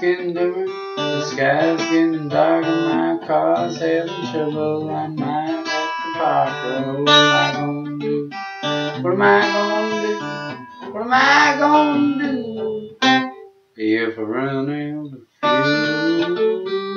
getting dimmer, the sky's getting dark, and my car's having trouble. I might have to park her. What am I gonna do? What am I gonna do? What am I gonna do if I run out of fuel?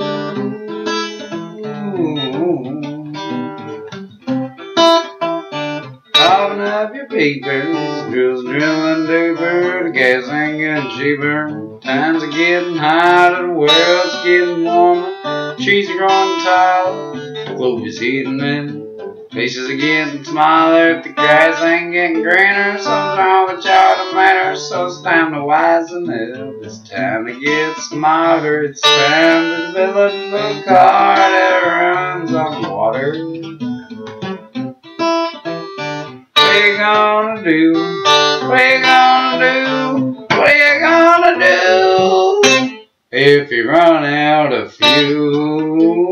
Open up your papers, drilling duper, the gas ain't getting cheaper. Times are getting hotter, the world's getting warmer. Trees are growing taller, the globe is heating in. Faces are getting smaller, the grass ain't getting greener. Something's wrong with y'all, the matter, so it's time to wisen up. It's time to get smarter, it's time to develop a car that runs on water. What you gonna do? What you gonna do? What you gonna do if you run out of fuel?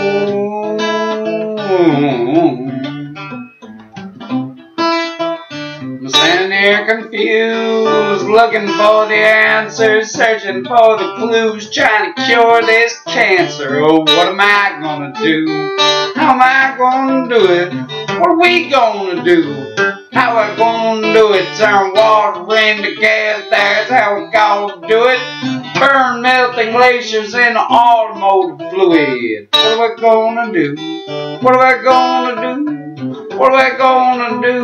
I'm standing here confused, looking for the answers, searching for the clues, trying to cure this cancer. Oh, what am I gonna do? How am I gonna do it? What are we gonna do? How are we gonna do it? Turn water into gas, that's how we gonna do it. Burn melting glaciers in automotive fluid. What are we gonna do? What are we gonna do? What are we gonna do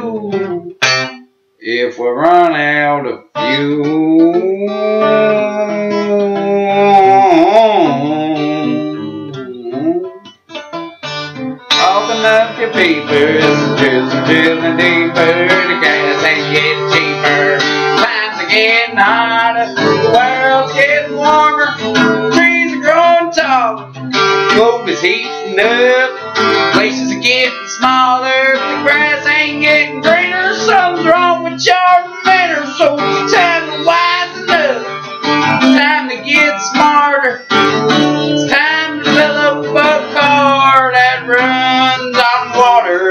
if we run out of fuel? Open up your papers, drilling deeper, the gas ain't getting cheaper. Times are getting hotter, the world's getting warmer. Trees are growing taller, the globe is heating up. Places are getting smaller, the grass ain't getting greener. Something's wrong with your manner, so it's time to wisen up. It's time to get smarter. It's time to develop a car that runs on water.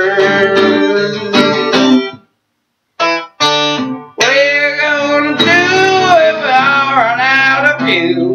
What are you gonna do if I run out of fuel?